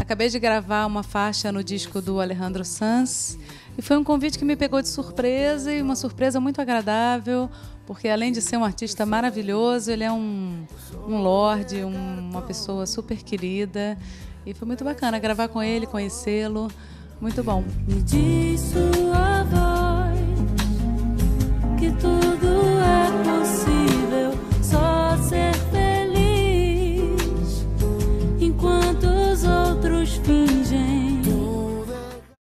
Acabei de gravar uma faixa no disco do Alejandro Sanz e foi um convite que me pegou de surpresa e uma surpresa muito agradável, porque além de ser um artista maravilhoso, ele é um lorde, uma pessoa super querida e foi muito bacana gravar com ele, conhecê-lo, muito bom. Me diz